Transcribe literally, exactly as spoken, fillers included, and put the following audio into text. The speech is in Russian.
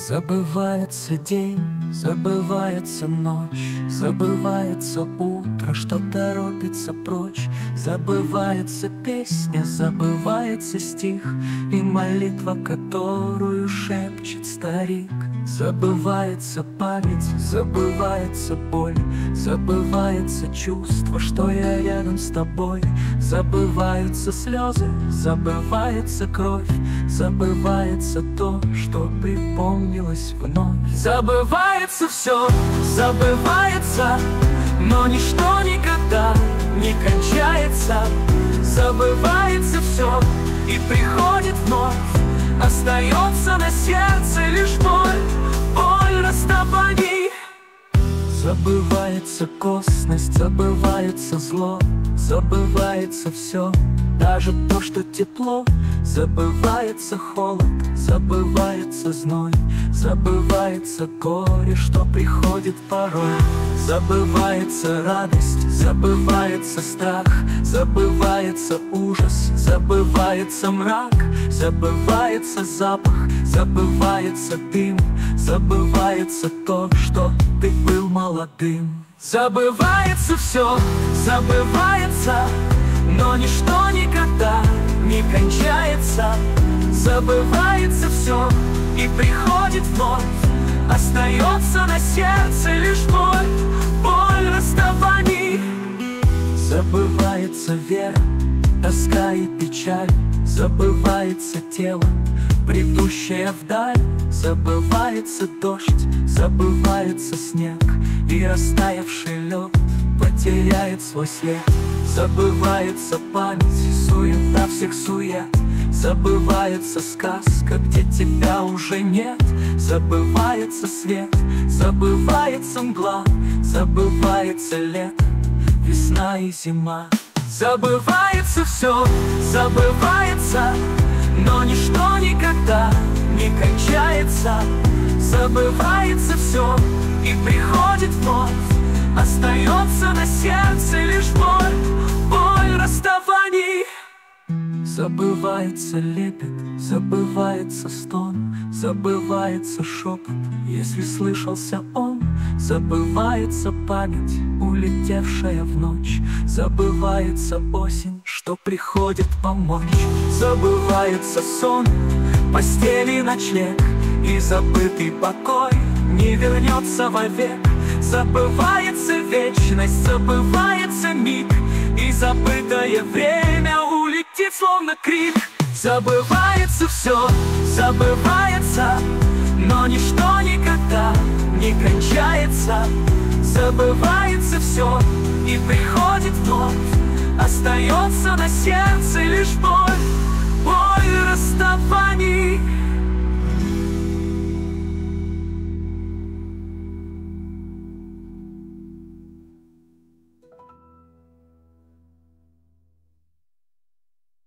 Забывается день, забывается ночь, забывается утро, что торопится прочь. Забывается песня, забывается стих и молитва, которую шепчет старик. Забывается память, забывается боль, забывается чувство, что я рядом с тобой. Забываются слезы, забывается кровь, забывается то, что припомнилось вновь. Забывается все, забывается, но ничто никогда не кончается. Забывается все и приходит вновь. Остается на сердце лишь боль, боль расставаний. Забывается косность, забывается зло, забывается все, даже то, что тепло. Забывается холод, забывается зной, забывается горе, что приходит порой. Забывается радость, забывается страх, забывается ужас, забывается мрак. Забывается запах, забывается дым, забывается то, что ты был молодым. Забывается все, забывается, но ничто никогда не кончается. Забывается все и приходит вновь. Остается на сердце лишь боль, боль расставаний. Забывается вера, тоска и печаль, забывается тело, бредущее вдаль. Забывается дождь, забывается снег, и растаявший лед потеряет свой след. Забывается память, суета всех сует, забывается сказка, где тебя уже нет. Забывается свет, забывается мгла, забывается лето, весна и зима. Забывается все, забывается, но ничто никогда не кончается. Забывается все и приходит вновь. Остается на сердце лишь боль, боль расставаний. Забывается лепет, забывается стон, забывается шепот, если слышался он. Забывается память, улетевшая в ночь, забывается осень, что приходит помочь. Забывается сон, постели ночлег, и забытый покой не вернется вовек. Забывается вечность, забывается миг, и забытое время улетит словно крик. Забывается все, забывается, но ничто никогда не кончается. Забывается все и приходит вновь. Остается на сердце лишь боль, боль расставаний.